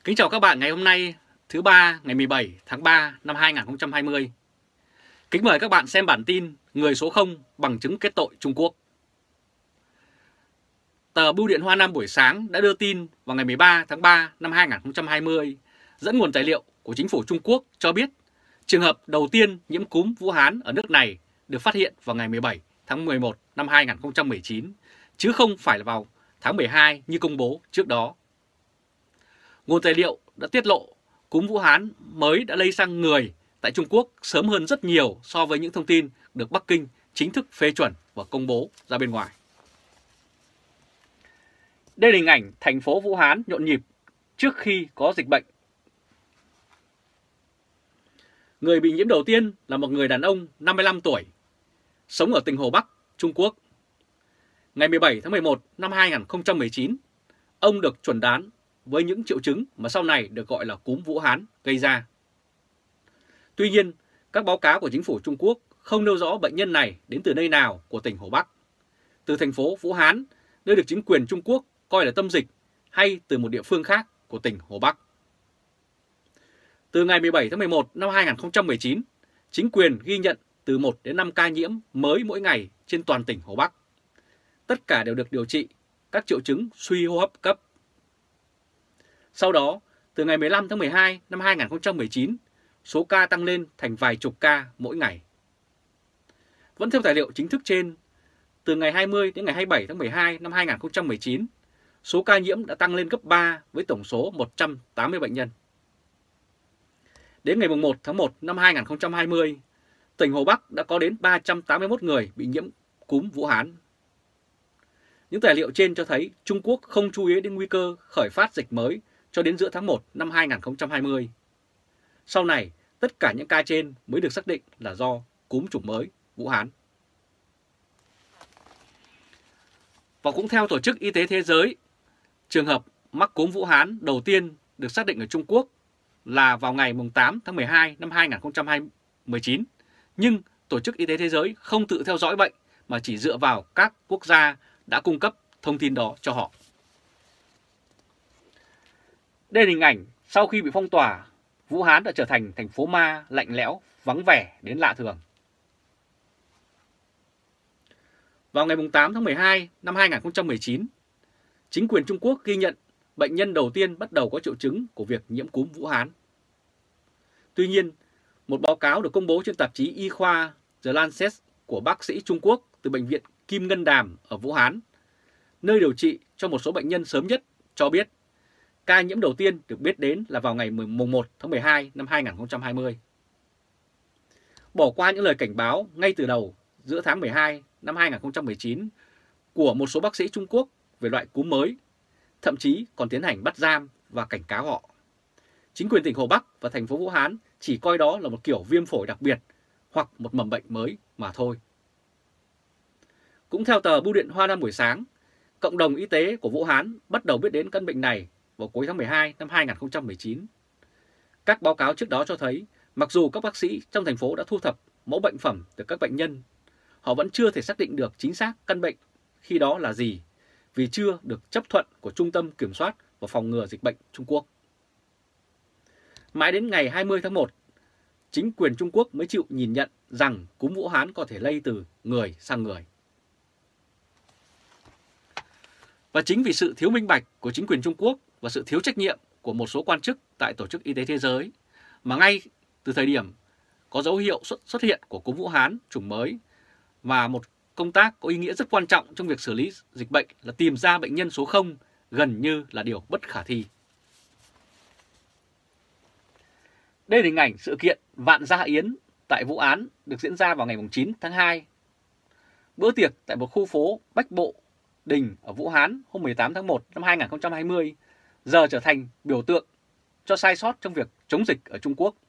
Kính chào các bạn ngày hôm nay thứ ba ngày 17 tháng 3 năm 2020. Kính mời các bạn xem bản tin Người số 0 bằng chứng kết tội Trung Quốc. Tờ Bưu điện Hoa Nam buổi sáng đã đưa tin vào ngày 13 tháng 3 năm 2020 dẫn nguồn tài liệu của chính phủ Trung Quốc cho biết trường hợp đầu tiên nhiễm cúm Vũ Hán ở nước này được phát hiện vào ngày 17 tháng 11 năm 2019, chứ không phải là vào tháng 12 như công bố trước đó. Nguồn tài liệu đã tiết lộ cúm Vũ Hán mới đã lây sang người tại Trung Quốc sớm hơn rất nhiều so với những thông tin được Bắc Kinh chính thức phê chuẩn và công bố ra bên ngoài. Đây là hình ảnh thành phố Vũ Hán nhộn nhịp trước khi có dịch bệnh. Người bị nhiễm đầu tiên là một người đàn ông 55 tuổi, sống ở tỉnh Hồ Bắc, Trung Quốc. Ngày 17 tháng 11 năm 2019, ông được chuẩn đoán với những triệu chứng mà sau này được gọi là cúm Vũ Hán gây ra. Tuy nhiên, các báo cáo của chính phủ Trung Quốc không nêu rõ bệnh nhân này đến từ nơi nào của tỉnh Hồ Bắc, từ thành phố Vũ Hán, nơi được chính quyền Trung Quốc coi là tâm dịch, hay từ một địa phương khác của tỉnh Hồ Bắc. Từ ngày 17 tháng 11 năm 2019, chính quyền ghi nhận từ 1 đến 5 ca nhiễm mới mỗi ngày trên toàn tỉnh Hồ Bắc. Tất cả đều được điều trị các triệu chứng suy hô hấp cấp. Sau đó, từ ngày 15 tháng 12 năm 2019, số ca tăng lên thành vài chục ca mỗi ngày. Vẫn theo tài liệu chính thức trên, từ ngày 20 đến ngày 27 tháng 12 năm 2019, số ca nhiễm đã tăng lên gấp 3 với tổng số 180 bệnh nhân. Đến ngày 1 tháng 1 năm 2020, tỉnh Hồ Bắc đã có đến 381 người bị nhiễm cúm Vũ Hán. Những tài liệu trên cho thấy Trung Quốc không chú ý đến nguy cơ khởi phát dịch mới cho đến giữa tháng 1 năm 2020. Sau này, tất cả những ca trên mới được xác định là do cúm chủng mới Vũ Hán. Và cũng theo Tổ chức Y tế Thế giới, trường hợp mắc cúm Vũ Hán đầu tiên được xác định ở Trung Quốc là vào ngày 8 tháng 12 năm 2019. Nhưng Tổ chức Y tế Thế giới không tự theo dõi bệnh mà chỉ dựa vào các quốc gia đã cung cấp thông tin đó cho họ. Đây là hình ảnh sau khi bị phong tỏa, Vũ Hán đã trở thành thành phố ma lạnh lẽo, vắng vẻ đến lạ thường. Vào ngày 8 tháng 12 năm 2019, chính quyền Trung Quốc ghi nhận bệnh nhân đầu tiên bắt đầu có triệu chứng của việc nhiễm cúm Vũ Hán. Tuy nhiên, một báo cáo được công bố trên tạp chí y khoa The Lancet của bác sĩ Trung Quốc từ bệnh viện Kim Ngân Đàm ở Vũ Hán, nơi điều trị cho một số bệnh nhân sớm nhất, cho biết ca nhiễm đầu tiên được biết đến là vào ngày 1 tháng 12 năm 2020. Bỏ qua những lời cảnh báo ngay từ đầu giữa tháng 12 năm 2019 của một số bác sĩ Trung Quốc về loại cúm mới, thậm chí còn tiến hành bắt giam và cảnh cáo họ. Chính quyền tỉnh Hồ Bắc và thành phố Vũ Hán chỉ coi đó là một kiểu viêm phổi đặc biệt hoặc một mầm bệnh mới mà thôi. Cũng theo tờ Bưu điện Hoa Nam buổi sáng, cộng đồng y tế của Vũ Hán bắt đầu biết đến căn bệnh này vào cuối tháng 12 năm 2019. Các báo cáo trước đó cho thấy, mặc dù các bác sĩ trong thành phố đã thu thập mẫu bệnh phẩm từ các bệnh nhân, họ vẫn chưa thể xác định được chính xác căn bệnh khi đó là gì, vì chưa được chấp thuận của Trung tâm Kiểm soát và Phòng ngừa Dịch bệnh Trung Quốc. Mãi đến ngày 20 tháng 1, chính quyền Trung Quốc mới chịu nhìn nhận rằng cúm Vũ Hán có thể lây từ người sang người. Và chính vì sự thiếu minh bạch của chính quyền Trung Quốc và sự thiếu trách nhiệm của một số quan chức tại Tổ chức Y tế Thế giới, mà ngay từ thời điểm có dấu hiệu xuất hiện của cúm Vũ Hán chủng mới, và một công tác có ý nghĩa rất quan trọng trong việc xử lý dịch bệnh là tìm ra bệnh nhân số 0 gần như là điều bất khả thi. Đây là hình ảnh sự kiện Vạn Gia Yến tại Vũ Hán được diễn ra vào ngày 9 tháng 2. Bữa tiệc tại một khu phố Bách Bộ Đình ở Vũ Hán hôm 18 tháng 1 năm 2020 giờ trở thành biểu tượng cho sai sót trong việc chống dịch ở Trung Quốc.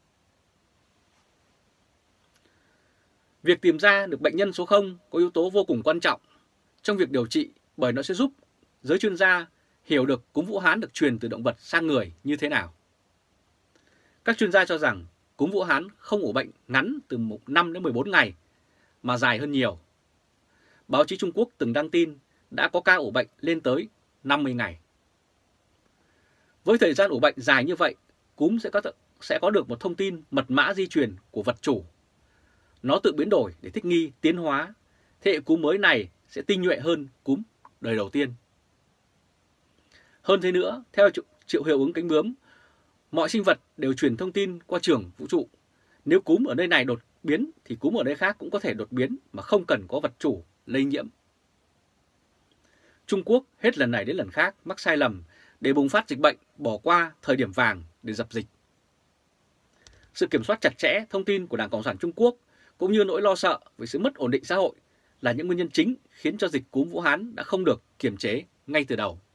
Việc tìm ra được bệnh nhân số 0 có yếu tố vô cùng quan trọng trong việc điều trị, bởi nó sẽ giúp giới chuyên gia hiểu được cúm Vũ Hán được truyền từ động vật sang người như thế nào. Các chuyên gia cho rằng cúm Vũ Hán không ủ bệnh ngắn từ 5 đến 14 ngày mà dài hơn nhiều. Báo chí Trung Quốc từng đăng tin đã có ca ủ bệnh lên tới 50 ngày. Với thời gian ủ bệnh dài như vậy, cúm sẽ có được một thông tin mật mã di truyền của vật chủ. Nó tự biến đổi để thích nghi, tiến hóa. Thế hệ cúm mới này sẽ tinh nhuệ hơn cúm đời đầu tiên. Hơn thế nữa, theo triệu hiệu ứng cánh bướm, mọi sinh vật đều truyền thông tin qua trường vũ trụ. Nếu cúm ở nơi này đột biến thì cúm ở nơi khác cũng có thể đột biến mà không cần có vật chủ lây nhiễm. Trung Quốc hết lần này đến lần khác mắc sai lầm để bùng phát dịch bệnh, bỏ qua thời điểm vàng để dập dịch. Sự kiểm soát chặt chẽ thông tin của Đảng Cộng sản Trung Quốc cũng như nỗi lo sợ về sự mất ổn định xã hội là những nguyên nhân chính khiến cho dịch cúm Vũ Hán đã không được kiềm chế ngay từ đầu.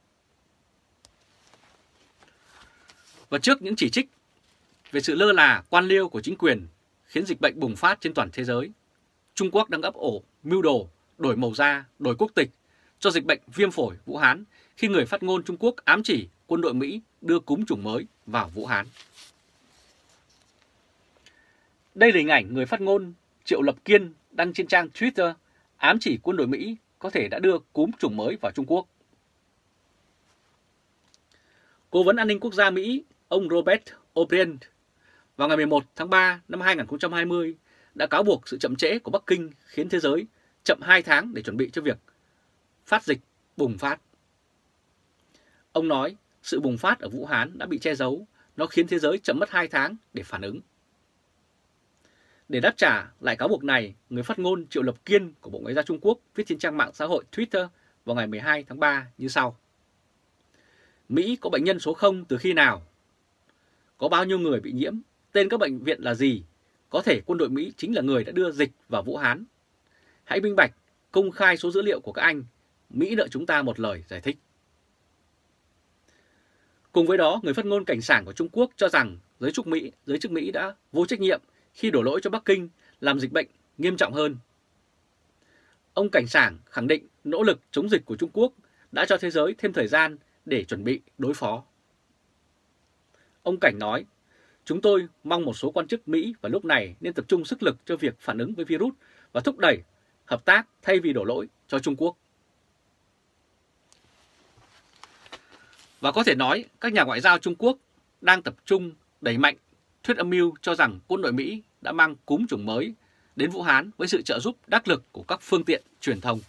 Và trước những chỉ trích về sự lơ là quan liêu của chính quyền khiến dịch bệnh bùng phát trên toàn thế giới, Trung Quốc đang ấp ổ mưu đồ đổi màu da, đổi quốc tịch cho dịch bệnh viêm phổi Vũ Hán khi người phát ngôn Trung Quốc ám chỉ quân đội Mỹ đưa cúm chủng mới vào Vũ Hán. Đây là hình ảnh người phát ngôn Triệu Lập Kiên đăng trên trang Twitter ám chỉ quân đội Mỹ có thể đã đưa cúm chủng mới vào Trung Quốc. Cố vấn an ninh quốc gia Mỹ, ông Robert O'Brien, vào ngày 11 tháng 3 năm 2020 đã cáo buộc sự chậm trễ của Bắc Kinh khiến thế giới chậm 2 tháng để chuẩn bị cho việc phát dịch bùng phát. Ông nói sự bùng phát ở Vũ Hán đã bị che giấu, nó khiến thế giới chậm mất 2 tháng để phản ứng. Để đáp trả lại cáo buộc này, người phát ngôn Triệu Lập Kiên của Bộ Ngoại giao Trung Quốc viết trên trang mạng xã hội Twitter vào ngày 12 tháng 3 như sau. Mỹ có bệnh nhân số 0 từ khi nào? Có bao nhiêu người bị nhiễm? Tên các bệnh viện là gì? Có thể quân đội Mỹ chính là người đã đưa dịch vào Vũ Hán. Hãy minh bạch, công khai số dữ liệu của các anh. Mỹ nợ chúng ta một lời giải thích. Cùng với đó, người phát ngôn cảnh sảng của Trung Quốc cho rằng giới chức Mỹ đã vô trách nhiệm khi đổ lỗi cho Bắc Kinh làm dịch bệnh nghiêm trọng hơn. Ông cảnh sảng khẳng định nỗ lực chống dịch của Trung Quốc đã cho thế giới thêm thời gian để chuẩn bị đối phó. Ông Cảnh nói, chúng tôi mong một số quan chức Mỹ vào lúc này nên tập trung sức lực cho việc phản ứng với virus và thúc đẩy hợp tác thay vì đổ lỗi cho Trung Quốc. Và có thể nói, các nhà ngoại giao Trung Quốc đang tập trung đẩy mạnh thuyết âm mưu cho rằng quân đội Mỹ đã mang cúm chủng mới đến Vũ Hán với sự trợ giúp đắc lực của các phương tiện truyền thông.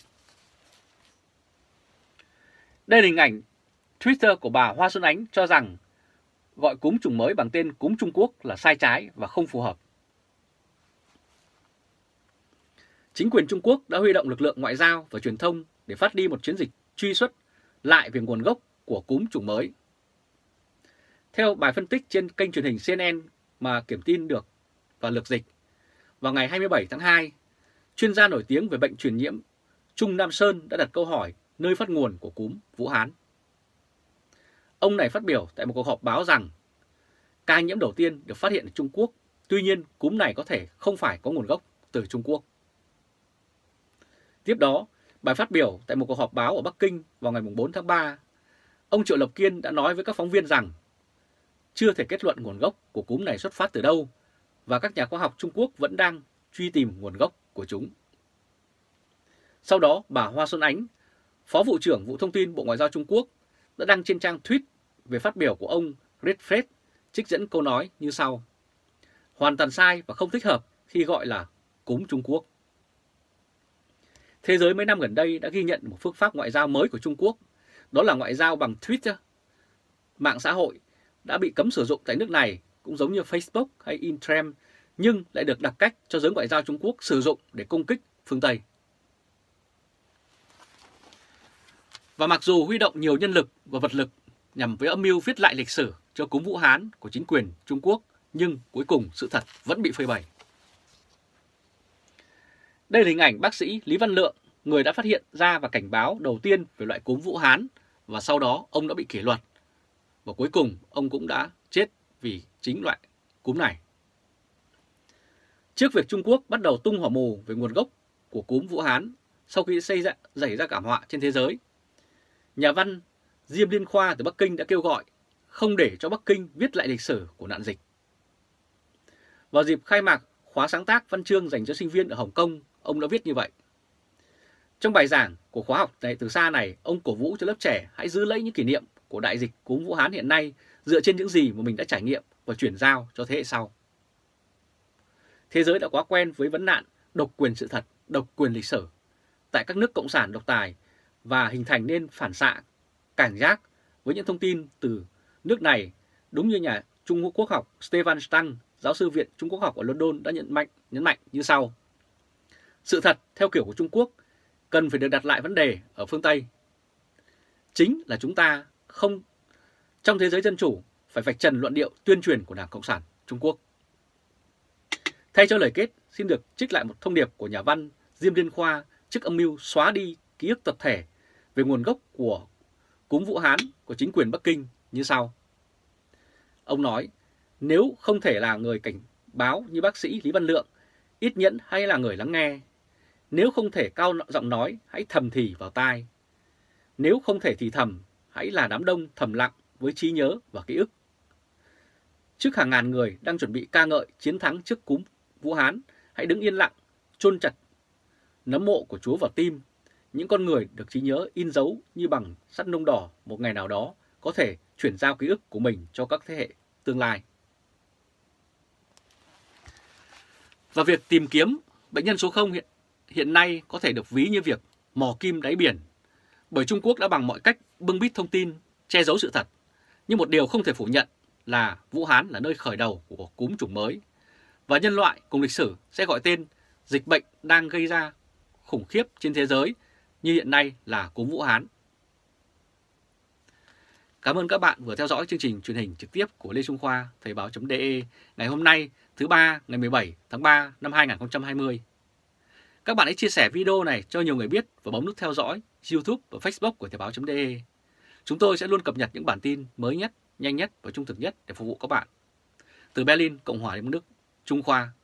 Đây là hình ảnh Twitter của bà Hoa Xuân Ánh cho rằng gọi cúm chủng mới bằng tên cúm Trung Quốc là sai trái và không phù hợp. Chính quyền Trung Quốc đã huy động lực lượng ngoại giao và truyền thông để phát đi một chiến dịch truy xuất lại về nguồn gốc của cúm chủng mới. Theo bài phân tích trên kênh truyền hình CNN mà kiểm tin được và lược dịch, vào ngày 27 tháng 2, chuyên gia nổi tiếng về bệnh truyền nhiễm Trung Nam Sơn đã đặt câu hỏi nơi phát nguồn của cúm Vũ Hán. Ông này phát biểu tại một cuộc họp báo rằng ca nhiễm đầu tiên được phát hiện ở Trung Quốc, tuy nhiên cúm này có thể không phải có nguồn gốc từ Trung Quốc. Tiếp đó, bài phát biểu tại một cuộc họp báo ở Bắc Kinh vào ngày 4 tháng 3, ông Triệu Lập Kiên đã nói với các phóng viên rằng chưa thể kết luận nguồn gốc của cúm này xuất phát từ đâu và các nhà khoa học Trung Quốc vẫn đang truy tìm nguồn gốc của chúng. Sau đó, bà Hoa Xuân Ánh, Phó Vụ trưởng Vụ Thông tin Bộ Ngoại giao Trung Quốc, đã đăng trên trang tweet về phát biểu của ông Redfred, trích dẫn câu nói như sau. Hoàn toàn sai và không thích hợp khi gọi là cúm Trung Quốc. Thế giới mấy năm gần đây đã ghi nhận một phương pháp ngoại giao mới của Trung Quốc, đó là ngoại giao bằng Twitter. Mạng xã hội đã bị cấm sử dụng tại nước này cũng giống như Facebook hay Instagram, nhưng lại được đặt cách cho giới ngoại giao Trung Quốc sử dụng để công kích phương Tây. Và mặc dù huy động nhiều nhân lực và vật lực nhằm với âm mưu viết lại lịch sử cho cúm Vũ Hán của chính quyền Trung Quốc, nhưng cuối cùng sự thật vẫn bị phơi bày. Đây là hình ảnh bác sĩ Lý Văn Lượng, người đã phát hiện ra và cảnh báo đầu tiên về loại cúm Vũ Hán, và sau đó ông đã bị kỷ luật. Và cuối cùng ông cũng đã chết vì chính loại cúm này. Trước việc Trung Quốc bắt đầu tung hỏa mù về nguồn gốc của cúm Vũ Hán sau khi xảy ra thảm họa trên thế giới, nhà văn Diêm Liên Khoa từ Bắc Kinh đã kêu gọi không để cho Bắc Kinh viết lại lịch sử của nạn dịch. Vào dịp khai mạc khóa sáng tác văn chương dành cho sinh viên ở Hồng Kông, ông đã viết như vậy. Trong bài giảng của khóa học này từ xa này, ông cổ vũ cho lớp trẻ hãy giữ lấy những kỷ niệm của đại dịch cúm Vũ Hán hiện nay dựa trên những gì mà mình đã trải nghiệm và chuyển giao cho thế hệ sau. Thế giới đã quá quen với vấn nạn độc quyền sự thật, độc quyền lịch sử tại các nước cộng sản độc tài và hình thành nên phản xạ cảnh giác với những thông tin từ nước này, đúng như nhà Trung Quốc học Stefan Stang, giáo sư Viện Trung Quốc học ở London đã nhấn mạnh như sau. Sự thật theo kiểu của Trung Quốc cần phải được đặt lại vấn đề ở phương Tây. Chính là chúng ta không trong thế giới dân chủ phải vạch trần luận điệu tuyên truyền của Đảng Cộng sản Trung Quốc. Thay cho lời kết, xin được trích lại một thông điệp của nhà văn Diêm Liên Khoa trước âm mưu xóa đi ký ức tập thể về nguồn gốc của cúm Vũ Hán của chính quyền Bắc Kinh như sau. Ông nói, nếu không thể là người cảnh báo như bác sĩ Lý Văn Lượng, ít nhẫn hay là người lắng nghe. Nếu không thể cao giọng nói, hãy thầm thì vào tai. Nếu không thể thì thầm, hãy là đám đông thầm lặng với trí nhớ và ký ức. Trước hàng ngàn người đang chuẩn bị ca ngợi chiến thắng trước cúm Vũ Hán, hãy đứng yên lặng, chôn chặt nấm mộ của Chúa vào tim. Những con người được trí nhớ in dấu như bằng sắt nung đỏ một ngày nào đó có thể chuyển giao ký ức của mình cho các thế hệ tương lai. Và việc tìm kiếm bệnh nhân số 0 hiện nay có thể được ví như việc mò kim đáy biển, bởi Trung Quốc đã bằng mọi cách bưng bít thông tin, che giấu sự thật. Nhưng một điều không thể phủ nhận là Vũ Hán là nơi khởi đầu của cúm chủng mới, và nhân loại cùng lịch sử sẽ gọi tên dịch bệnh đang gây ra khủng khiếp trên thế giới như hiện nay là cúm Vũ Hán. Cảm ơn các bạn vừa theo dõi chương trình truyền hình trực tiếp của Lê Trung Khoa, Thời báo.de ngày hôm nay thứ Ba ngày 17 tháng 3 năm 2020. Các bạn hãy chia sẻ video này cho nhiều người biết và bấm nút theo dõi YouTube và Facebook của Thời báo.de. Chúng tôi sẽ luôn cập nhật những bản tin mới nhất, nhanh nhất và trung thực nhất để phục vụ các bạn. Từ Berlin, Cộng hòa Liên bang Đức, Trung Khoa